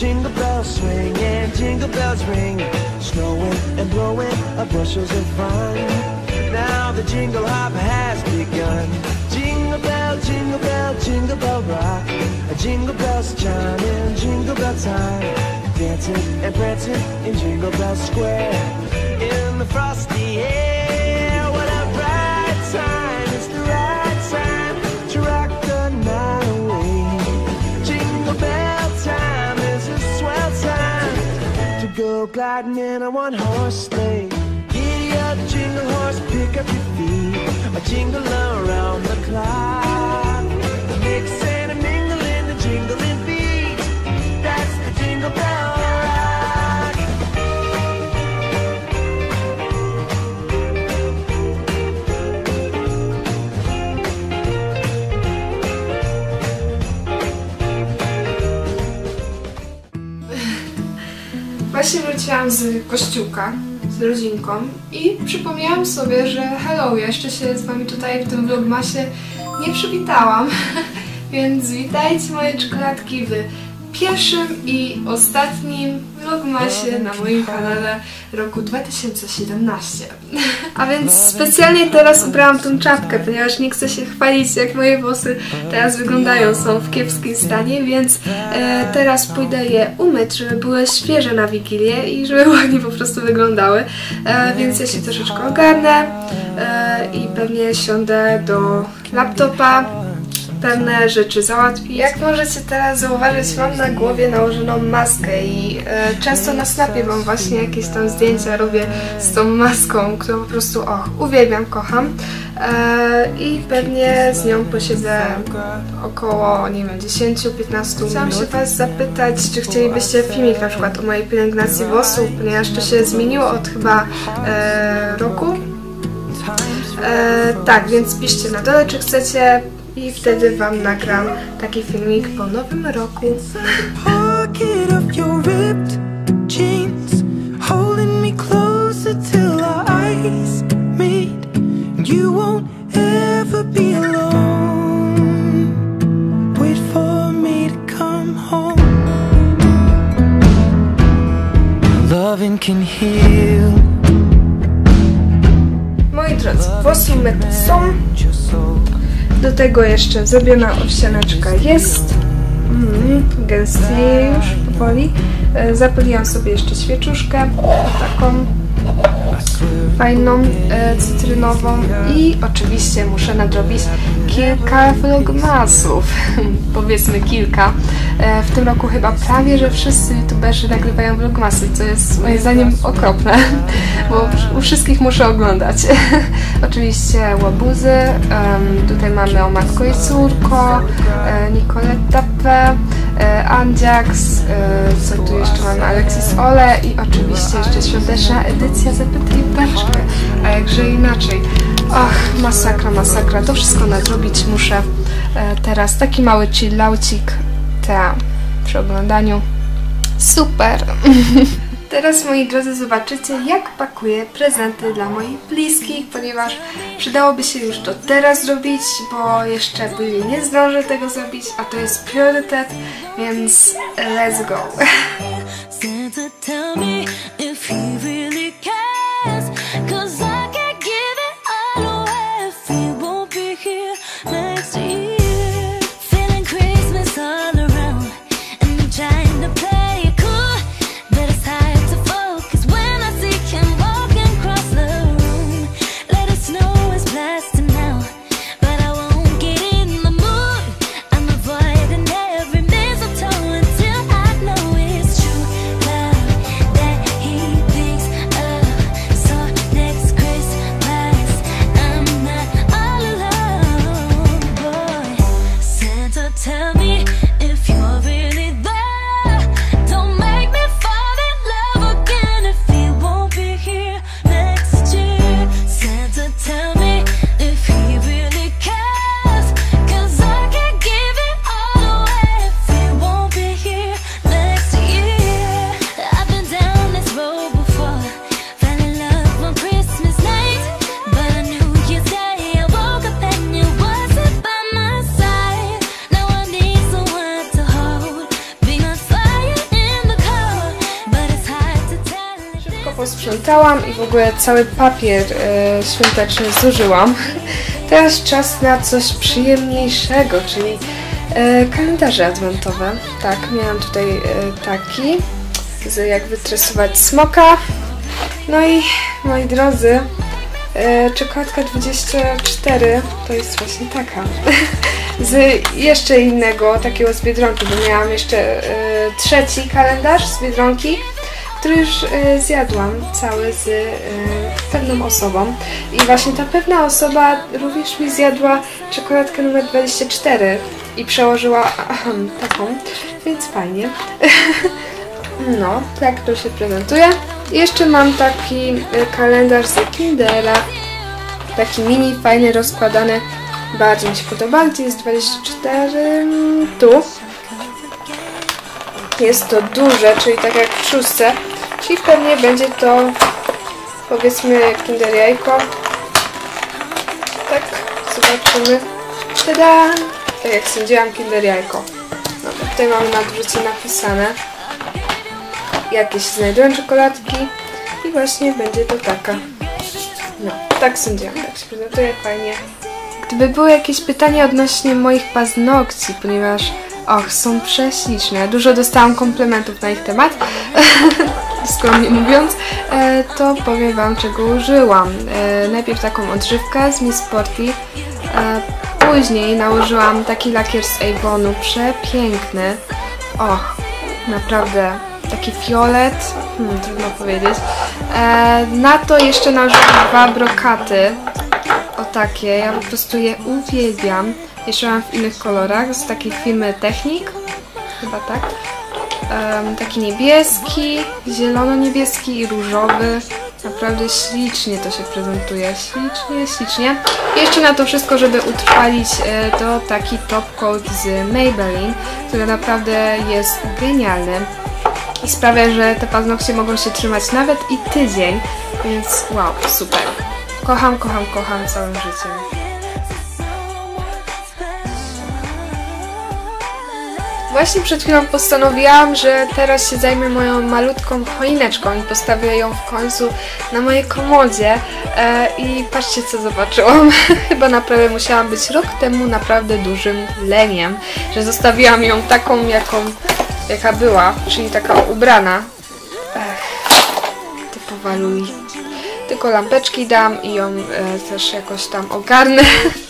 Jingle bells swing and jingle bells ring, snowing and blowing bushels of fun. Now the jingle hop has begun. Jingle bell, jingle bell, jingle bell rock. Jingle bells chiming, jingle bell time. Dancing and prancing in Jingle Bell Square. In the frosty air, what a bright time. It's the right time to rock the night away. Jingle bell time is a swell time to go gliding in a one-horse sleigh. Giddy up, jingle horse, pick up your feet. A jingle around the clock. Mix and a mingle in the jingling beat. That's the Jingle Bell Rock. Właśnie wróciłam z kościółka z rodzinką i przypomniałam sobie, że hello, jeszcze się z wami tutaj w tym vlogmasie nie przywitałam. Więc witajcie moje czekoladki w pierwszym i ostatnim vlogmasie na moim kanale roku 2017. A więc specjalnie teraz ubrałam tą czapkę, ponieważ nie chcę się chwalić, jak moje włosy teraz wyglądają, są w kiepskim stanie, więc teraz pójdę je umyć, żeby były świeże na Wigilię i żeby ładnie po prostu wyglądały. Więc ja się troszeczkę ogarnę i pewnie siądę do laptopa, pewne rzeczy załatwić. Jak możecie teraz zauważyć, mam na głowie nałożoną maskę i często na Snapie mam właśnie jakieś tam zdjęcia robię z tą maską, którą po prostu uwielbiam, kocham. I pewnie z nią posiedzę około, nie wiem, 10-15 minut. Chciałam się was zapytać, czy chcielibyście filmik na przykład o mojej pielęgnacji włosów, ponieważ to się zmieniło od chyba roku. Tak, więc piszcie na dole, czy chcecie, i wtedy wam nagram taki filmik po nowym roku. Moi drodzy, włosy myte są. Do tego jeszcze zrobiona owsianeczka jest. Gęstnieje już powoli. Zapaliłam sobie jeszcze świeczuszkę, taką fajną, cytrynową i oczywiście muszę nadrobić kilka vlogmasów. Powiedzmy kilka. W tym roku chyba prawie, że wszyscy youtuberzy nagrywają vlogmasy, co jest moim zdaniem okropne, bo u wszystkich muszę oglądać. Oczywiście łabuzy, tutaj mamy O Matko i Córko, Nicoletta P, Andziax, co tu jeszcze mamy, Alexis Ole i oczywiście jeszcze świąteczna edycja Zapytaj Beczkę, a jakże inaczej. Ach, masakra, masakra, to wszystko nadrobić muszę. Teraz taki mały chillaucik przy oglądaniu. Super! Teraz, moi drodzy, zobaczycie, jak pakuję prezenty dla moich bliskich, ponieważ przydałoby się już to teraz zrobić, bo jeszcze później nie zdążę tego zrobić, a to jest priorytet, więc let's go! It's true. posprzątałam i w ogóle cały papier świąteczny zużyłam. Teraz czas na coś przyjemniejszego, czyli kalendarze adwentowe. Tak, miałam tutaj taki, jak wytresować smoka. No i moi drodzy, czekoladka 24 to jest właśnie taka. Z jeszcze innego, takiego z Biedronki, bo miałam jeszcze trzeci kalendarz z Biedronki, który już zjadłam cały z pewną osobą. I właśnie ta pewna osoba również mi zjadła czekoladkę numer 24 i przełożyła taką, więc fajnie. No, tak to się prezentuje. I jeszcze mam taki kalendarz z Kindera, taki mini, fajny, rozkładany. Bardziej mi się podoba, gdzie jest 24, tu. Jest to duże, czyli tak jak w szóstce, czyli pewnie będzie to, powiedzmy, Kinder Jajko. Tak, zobaczymy. Tada! Tak jak sądziłam, Kinder Jajko. No, tutaj mamy na drucie napisane, jakie się znajdują czekoladki i właśnie będzie to taka. No, tak sądziłam, tak się prezentuje fajnie. Gdyby były jakieś pytania odnośnie moich paznokci, ponieważ są prześliczne, dużo dostałam komplementów na ich temat, skromnie mówiąc, to powiem wam, czego użyłam. Najpierw taką odżywkę z Miss Sporty, później nałożyłam taki lakier z Avonu, przepiękny, naprawdę taki fiolet, trudno powiedzieć. Na to jeszcze nałożyłam 2 brokaty, takie, ja po prostu je uwielbiam. Jeszcze mam w innych kolorach, z takiej firmy Technik, chyba tak. Taki niebieski, zielono-niebieski i różowy. Naprawdę ślicznie to się prezentuje, ślicznie. I jeszcze na to wszystko, żeby utrwalić, to taki top coat z Maybelline, który naprawdę jest genialny i sprawia, że te paznokcie mogą się trzymać nawet i tydzień, więc wow, super. Kocham całym życiem. Właśnie przed chwilą postanowiłam, że teraz się zajmę moją malutką choineczką i postawię ją w końcu na mojej komodzie. I patrzcie, co zobaczyłam. Chyba naprawdę musiałam być rok temu naprawdę dużym leniem, że zostawiłam ją taką, jaka była, czyli taka ubrana. Typowa Louis. Tylko lampeczki dam i ją też jakoś tam ogarnę.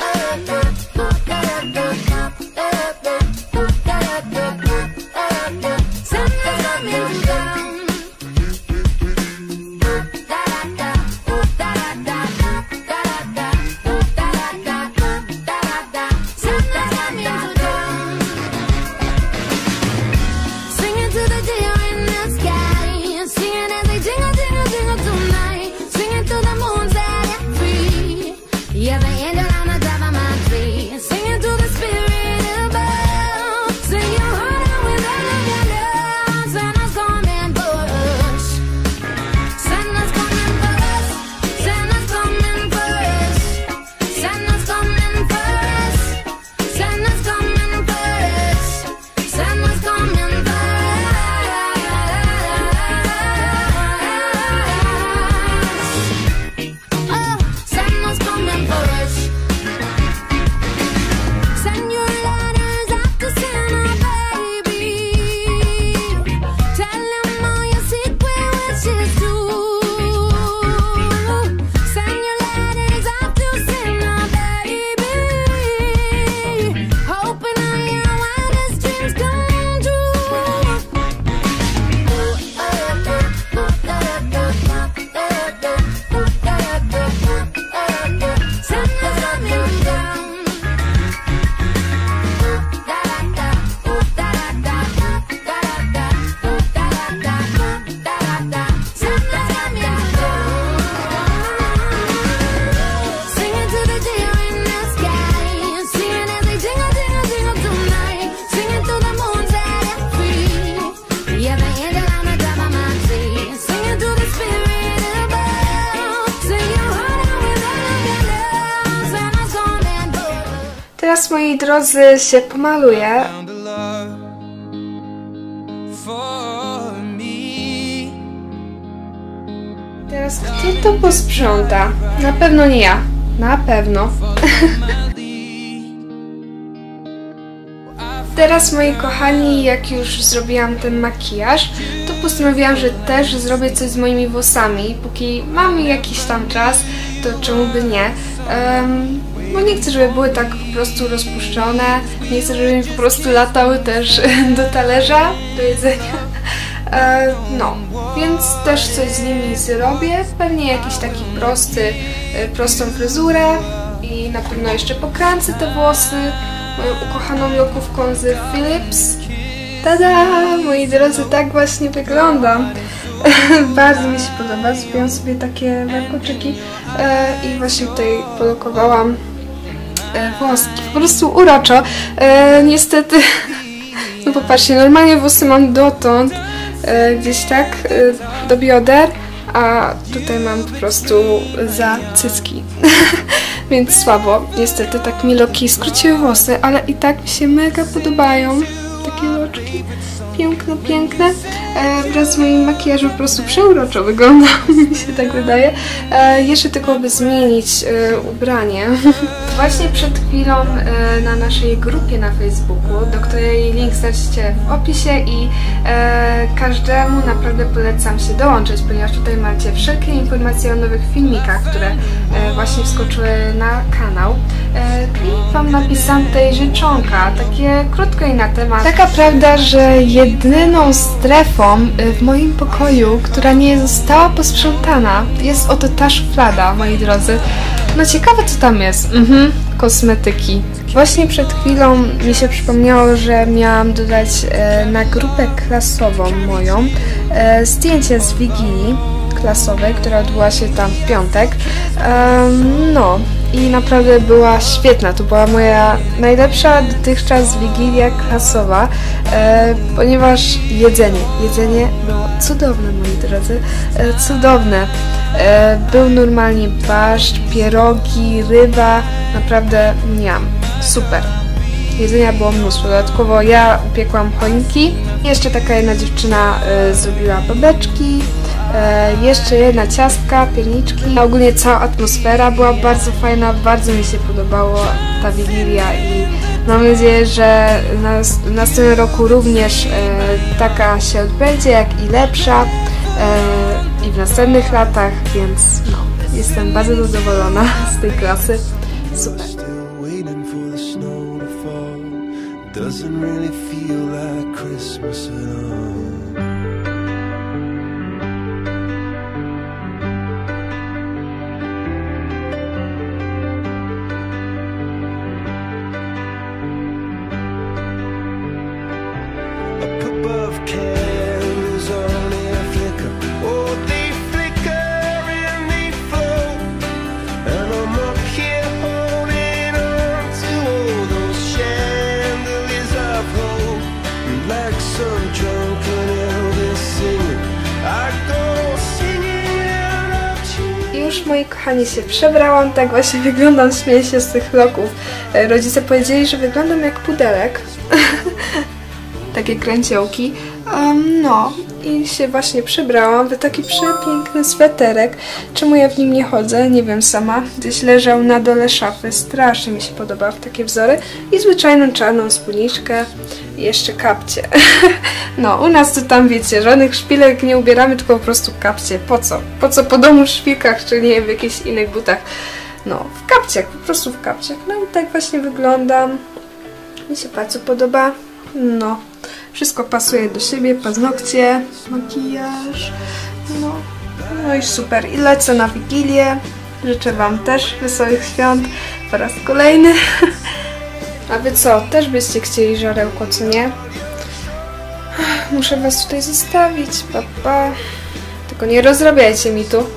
Teraz, moi drodzy, się pomaluję. teraz kto to posprząta? Na pewno nie ja. Na pewno. Teraz, moi kochani, jak już zrobiłam ten makijaż, to postanowiłam, że też zrobię coś z moimi włosami. Póki mam jakiś tam czas, to czemu by nie? Bo nie chcę, żeby były tak po prostu rozpuszczone. Nie chcę, żeby mi po prostu latały też do talerza, do jedzenia. No, więc też coś z nimi zrobię. Pewnie jakiś taki prostą fryzurę i na pewno jeszcze pokręcę te włosy moją ukochaną lokówką z Philips. Tada! Moi drodzy, tak właśnie wyglądam. Bardzo mi się podoba. Zrobiłam sobie takie warkoczyki i właśnie tutaj polokowałam włoski. Po prostu uroczo. Niestety, no popatrzcie, normalnie włosy mam dotąd, gdzieś tak do bioder, a tutaj mam po prostu za cycki. Więc słabo. Niestety tak mi loki skróciły włosy, ale i tak mi się mega podobają. Takie loczki. Piękne, piękne. Wraz z moim makijażem po prostu przeuroczo wygląda, mi się tak wydaje. Jeszcze tylko by zmienić ubranie. Właśnie przed chwilą na naszej grupie na Facebooku, do której link znajdziecie w opisie i każdemu naprawdę polecam się dołączyć, ponieważ tutaj macie wszelkie informacje o nowych filmikach, które właśnie wskoczyły na kanał. I wam napisałam tutaj życzonka, takie krótko i na temat. Taka prawda, że jedyną strefą w moim pokoju, która nie została posprzątana, jest oto ta szuflada, moi drodzy. No ciekawe, co tam jest. Kosmetyki. Właśnie przed chwilą mi się przypomniało, że miałam dodać na grupę klasową moją zdjęcie z Wigilii klasowej, która odbyła się tam w piątek. No i naprawdę była świetna. To była moja najlepsza dotychczas Wigilia klasowa, ponieważ jedzenie było cudowne, moi drodzy, cudowne. Był normalnie barszcz, pierogi, ryba, naprawdę miam. Super. Jedzenia było mnóstwo. Dodatkowo ja upiekłam choinki. Jeszcze taka jedna dziewczyna zrobiła babeczki. Jeszcze jedna ciastka, pierniczki. Ogólnie cała atmosfera była bardzo fajna, bardzo mi się podobało ta Wigilia i mam nadzieję, że w następnym roku również taka się odbędzie, jak i lepsza i w następnych latach, więc no, jestem bardzo zadowolona z tej klasy. Super. Doesn't really feel like Christmas at all. A cup of candles only a flicker. Oh, they flicker and they flow. And I'm up here holding on to all those chandeliers of hope. Like some drunken Elvis singing, I go singing out of tune. Już, moi kochani, się przebrałam, tak właśnie wyglądam, śmieję się z tych loków. Rodzice powiedzieli, że wyglądam jak pudelek. Takie kręciołki. No i się właśnie przebrałam w taki przepiękny sweterek. Czemu ja w nim nie chodzę? Nie wiem sama. Gdzieś leżał na dole szafy. Strasznie mi się podoba w takie wzory. I zwyczajną czarną spódniczkę. I jeszcze kapcie. No, u nas to tam, wiecie, żadnych szpilek nie ubieramy, tylko po prostu kapcie. Po co? Po co po domu w szpilkach, czy nie w jakichś innych butach? No, w kapciach, po prostu w kapciach. No i tak właśnie wyglądam. Mi się bardzo podoba. No, wszystko pasuje do siebie, paznokcie, makijaż, no i super. I lecę na Wigilię. Życzę wam też wesołych świąt po raz kolejny. A wy co, też byście chcieli żarełko, co nie? Muszę was tutaj zostawić, papa. Tylko nie rozrabiajcie mi tu.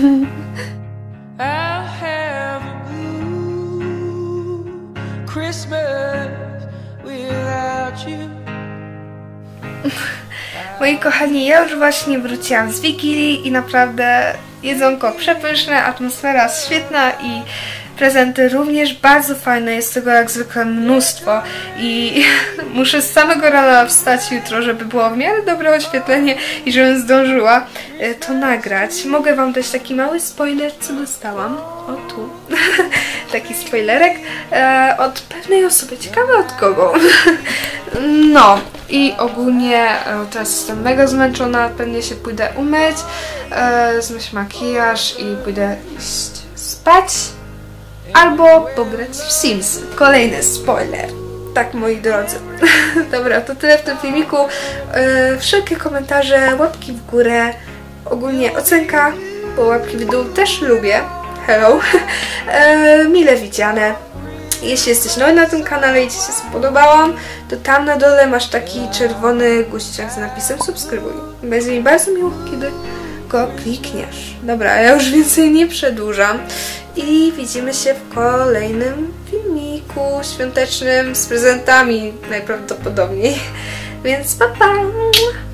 Moi kochani, ja już właśnie wróciłam z Wigilii i naprawdę jedzonko przepyszne, atmosfera świetna i prezenty również bardzo fajne, jest tego jak zwykle mnóstwo i muszę z samego rana wstać jutro, żeby było w miarę dobre oświetlenie i żebym zdążyła to nagrać. Mogę wam dać taki mały spoiler, co dostałam. O tu. Taki spoilerek od pewnej osoby. Ciekawe od kogo. No i ogólnie teraz jestem mega zmęczona, pewnie się pójdę umyć, zmyć makijaż i pójdę iść spać albo pograć w Sims. Kolejny spoiler. Tak, moi drodzy. Dobra, to tyle w tym filmiku. Wszelkie komentarze, łapki w górę, ogólnie ocenka, bo łapki w dół też lubię. Hello. Mile widziane. Jeśli jesteś nowy na tym kanale i Ci się spodobałam, to tam na dole masz taki czerwony guziczek z napisem subskrybuj. Będzie mi bardzo miło, kiedy go klikniesz. Dobra, ja już więcej nie przedłużam i widzimy się w kolejnym filmiku świątecznym z prezentami najprawdopodobniej. Więc pa pa!